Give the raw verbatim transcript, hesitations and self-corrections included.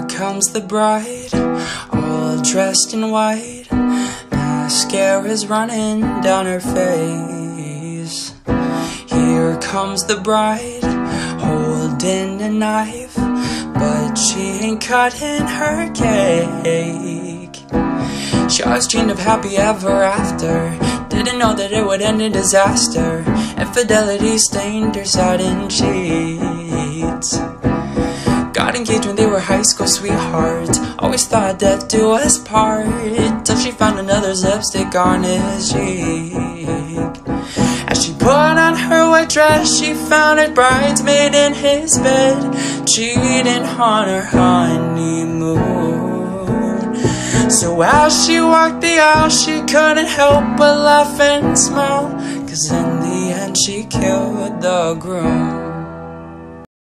Here comes the bride, all dressed in white. Mascara's running down her face. Here comes the bride, holding a knife, but she ain't cutting her cake. She always dreamed of happy ever after, didn't know that it would end in disaster. Infidelity stained her satin sheets. Got engaged when they were high school sweethearts. Always thought death do us part, till she found another's lipstick on his cheek. As she put on her white dress, she found a bridesmaid in his bed, cheating on her honeymoon. So as she walked the aisle, she couldn't help but laugh and smile, 'cause in the end she killed the groom.